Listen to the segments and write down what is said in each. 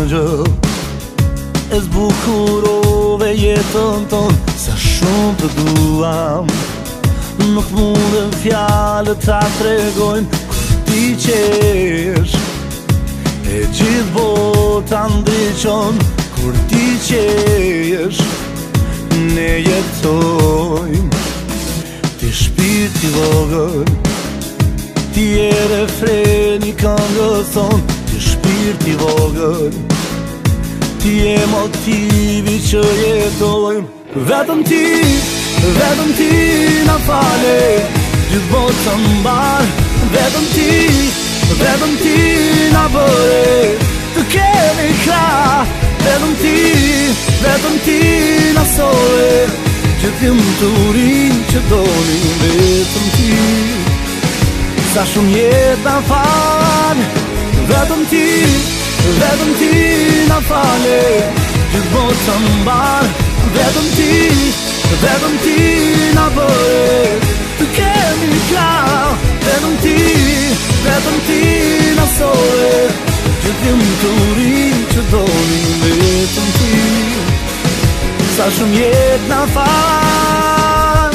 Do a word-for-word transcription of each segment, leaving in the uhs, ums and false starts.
gjë. E zbukurove jetën ton, sa shumë të duam. Nuk mundën fjalët ta tregojnë kur ti qesh. E gjithë bota ndriqon kur ti qesh. Ne jetojmë, ti shpirti vogël, ti e refreni këngës ton, ti shpirti vogël, ti e motivi që jetojmë. Vetëm ti, vetëm ti na fale, gjithë botën mbar. Vetëm ti, vetëm ti na bëre të kemi krah. Vetëm ti, vetëm ti na sole, gjithë lumturin që donin. Vetëm ti, sa shumë jetë na fal. Vetëm ti, vetëm ti na fale, gjithë botën mbar. Vetëm ti, vetëm ti na bëre të kemi krah. Vetëm ti, vetëm ti na sole, gjithë lumturin që donin. Vetëm ti, sa shumë jetë na fal.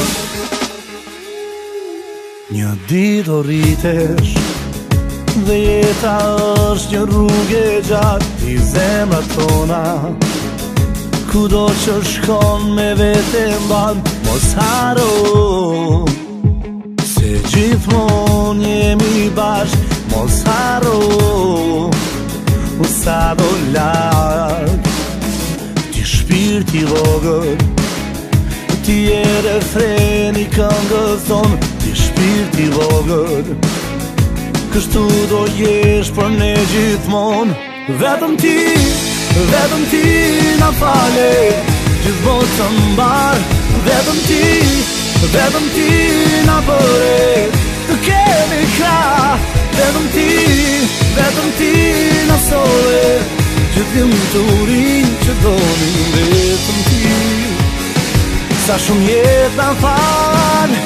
Një ditë do rritesh dhe jeta është një rrugë e gjatë i zemrat tona. Kudo që shkon me vete mban, mos haro se gjithmon jemi bashk. Mos haro u sa do larg, ti shpirti vogël, ti e refreni këngës ton, ti shpirti vogël, kështu do jesh për ne gjithmon. Vetëm ti, vetëm ti na fale, gjithë botën mbar. Vetëm ti, vetëm ti na bëre të kemi krah. Vetëm ti, vetëm ti na sole, gjithë lumturin që donin. Vetëm ti, sa shumë jetë na fal.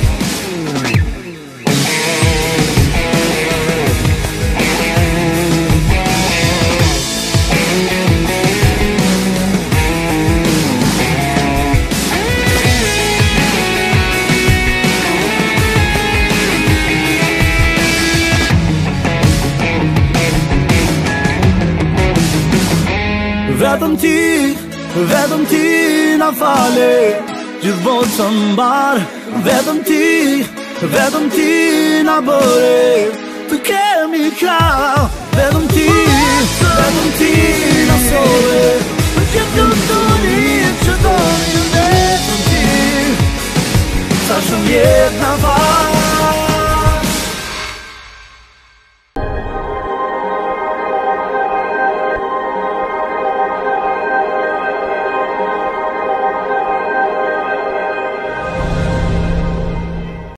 Vetëm ti, vetëm ti na fale, gjithë botën mbar. Vetëm ti, vetëm ti na bëre të kemi krah. Vetëm ti, vetëm ti na sole, gjithë lumturin që donin. Vetëm ti, sa shumë jetë na fal.